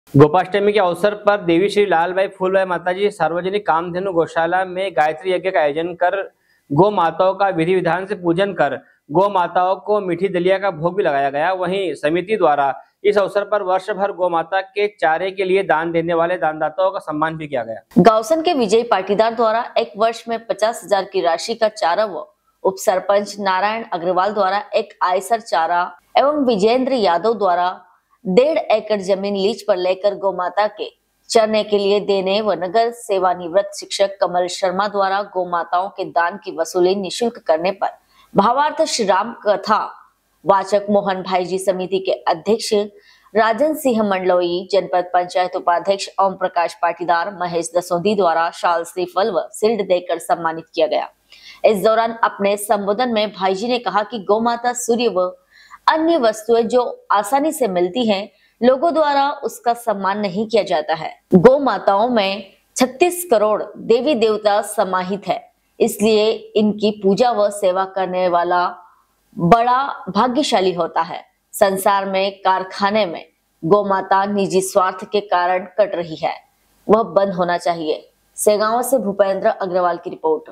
गोपाष्टमी के अवसर पर देवी श्री लालबाई फूलबाई माताजी सार्वजनिक कामधेनु गौशाला में गायत्री यज्ञ का आयोजन कर गौ माताओं का विधि विधान से पूजन कर गौ माताओं को मीठी दलिया का भोग भी लगाया गया। वहीं समिति द्वारा इस अवसर पर वर्ष भर गौ माता के चारे के लिए दान देने वाले दानदाताओं का सम्मान भी किया गया। गाउसन के विजय पाटीदार द्वारा एक वर्ष में 50,000 की राशि का चारा व उप सरपंच नारायण अग्रवाल द्वारा एक आयसर चारा एवं विजेंद्र यादव द्वारा 1.5 एकड़ जमीन लीज पर लेकर गौ माता के चरने के लिए देने व नगर सेवानिवृत्त शिक्षक कमल शर्मा द्वारा गौ माताओं के दान की वसूली निःशुल्क करने पर भावार्थ श्री राम कथा वाचक मोहन भाई जी समिति के अध्यक्ष राजन सिंह मंडलोई, जनपद पंचायत उपाध्यक्ष ओम प्रकाश पाटीदार, महेश दसोदी द्वारा शाल श्रीफल व सिल्ड देकर सम्मानित किया गया। इस दौरान अपने संबोधन में भाई जी ने कहा कि गौ माता सूर्य व अन्य वस्तुएं जो आसानी से मिलती हैं, लोगों द्वारा उसका सम्मान नहीं किया जाता है। गौ माताओं में 36 करोड़ देवी देवता समाहित है, इसलिए इनकी पूजा व सेवा करने वाला बड़ा भाग्यशाली होता है। संसार में कारखाने में गौ माता निजी स्वार्थ के कारण कट रही है, वह बंद होना चाहिए। सेगांव से भूपेंद्र अग्रवाल की रिपोर्ट।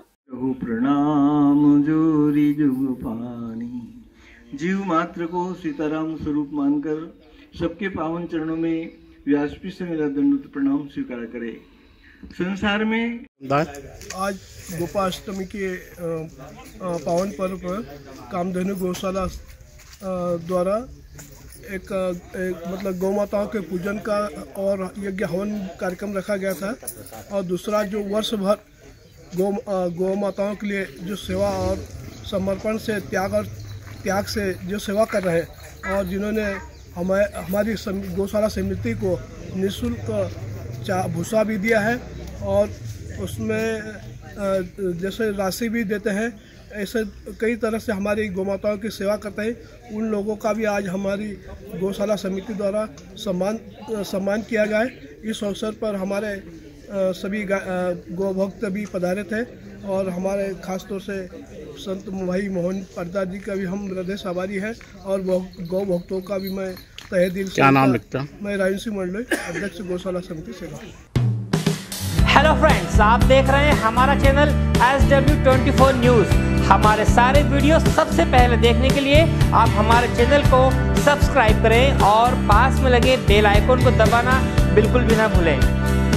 प्रणाम जोरी जुग पानी, जीव मात्र को सीताराम स्वरूप मानकर सबके पावन चरणों में व्यासपीठ से मेरा दंडवत प्रणाम स्वीकार करे। संसार में आज गोपाष्टमी के पावन पर्व पर कामधेनु गौशाला द्वारा एक मतलब गौ माताओं के पूजन का और यज्ञ हवन कार्यक्रम रखा गया था। और दूसरा जो वर्ष भर गौ माताओं के लिए जो सेवा और समर्पण से त्याग से जो सेवा कर रहे हैं और जिन्होंने हमारी गौशाला समिति को निःशुल्क भूसा भी दिया है और उसमें जैसे राशि भी देते हैं, ऐसे कई तरह से हमारी गौ माताओं की सेवा करते हैं। उन लोगों का भी आज हमारी गौशाला समिति द्वारा सम्मान किया गया है। इस अवसर पर हमारे सभी गौ भक्त भी पधारे थे और हमारे खास तौर से संत भाई मोहन पाटीदार जी का भी हम हृदय से आभारी है और गौ भक्तों का भी मैं तहे दिल से। क्या नाम लिखता? मैं राजन सिंह मंडलोई, अध्यक्ष गौशाला समिति सेवा। हेलो फ्रेंड्स, आप देख रहे हैं हमारा चैनल SW24 न्यूज। हमारे सारे वीडियो सबसे पहले देखने के लिए आप हमारे चैनल को सब्सक्राइब करें और पास में लगे बेल आइकन को दबाना बिल्कुल भी ना भूलें।